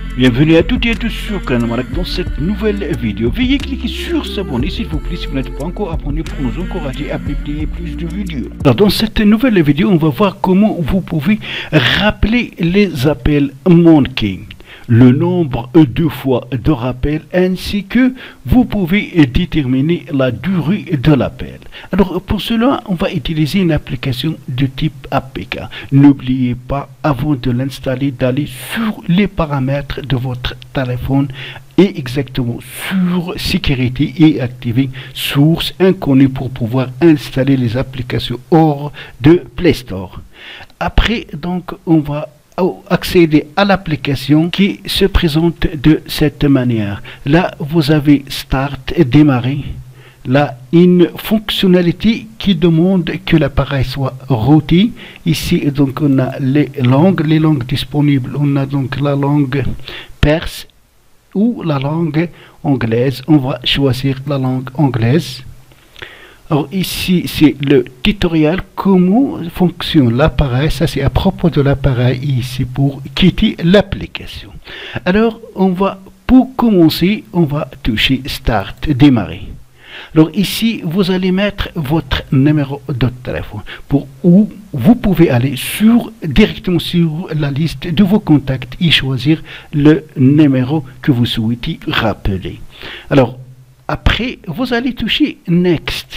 Bienvenue à toutes et à tous sur Canamarak dans cette nouvelle vidéo. Veuillez cliquer sur s'abonner s'il vous plaît si vous n'êtes pas encore abonné pour nous encourager à publier plus de vidéos. Alors dans cette nouvelle vidéo, on va voir comment vous pouvez rappeler les appels manqués, le nombre de fois de rappel ainsi que vous pouvez déterminer la durée de l'appel. Alors pour cela, on va utiliser une application de type APK. N'oubliez pas avant de l'installer d'aller sur les paramètres de votre téléphone et exactement sur sécurité et activer source inconnue pour pouvoir installer les applications hors de Play Store. Après donc on va accéder à l'application qui se présente de cette manière. Là vous avez Start et démarrer. Là une fonctionnalité qui demande que l'appareil soit routé. Ici donc on a les langues disponibles. On a donc la langue perse ou la langue anglaise. On va choisir la langue anglaise. Alors ici c'est le tutoriel comment fonctionne l'appareil. Ça c'est à propos de l'appareil ici pour quitter l'application. Alors pour commencer on va toucher Start, démarrer. Alors ici vous allez mettre votre numéro de téléphone où vous pouvez aller directement sur la liste de vos contacts et choisir le numéro que vous souhaitez rappeler. Alors après, vous allez toucher Next.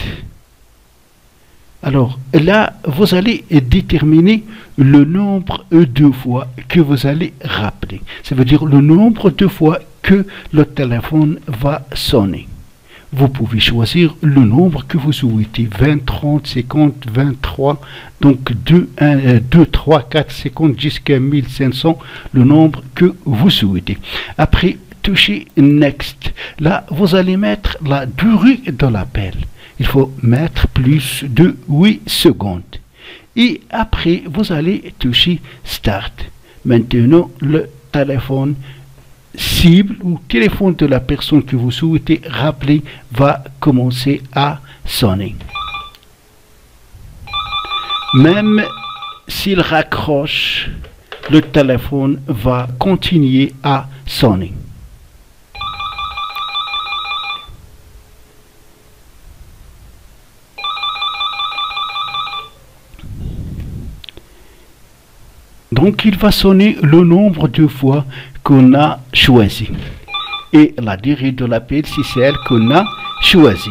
Alors là, vous allez déterminer le nombre de fois que vous allez rappeler. Ça veut dire le nombre de fois que le téléphone va sonner. Vous pouvez choisir le nombre que vous souhaitez, 20, 30, 50, 23, donc 2, 3, 4, 50 jusqu'à 1500, le nombre que vous souhaitez. Après, touchez Next. Là, vous allez mettre la durée de l'appel. Il faut mettre plus de 8 secondes. Et après, vous allez toucher Start. Maintenant, le téléphone cible ou téléphone de la personne que vous souhaitez rappeler va commencer à sonner. Même s'il raccroche, le téléphone va continuer à sonner. Donc il va sonner le nombre de fois qu'on a choisi. Et la durée de l'appel, c'est celle qu'on a choisie.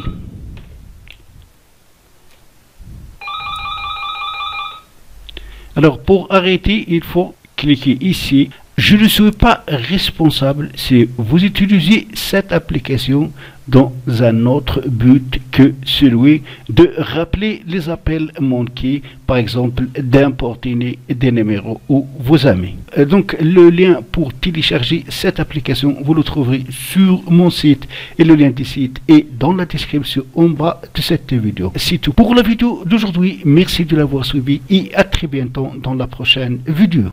Alors pour arrêter, il faut cliquer ici. Je ne suis pas responsable si vous utilisez cette application dans un autre but que celui de rappeler les appels manqués, par exemple d'importuner des numéros ou vos amis. Donc le lien pour télécharger cette application, vous le trouverez sur mon site et le lien du site est dans la description en bas de cette vidéo. C'est tout pour la vidéo d'aujourd'hui. Merci de l'avoir suivi et à très bientôt dans la prochaine vidéo.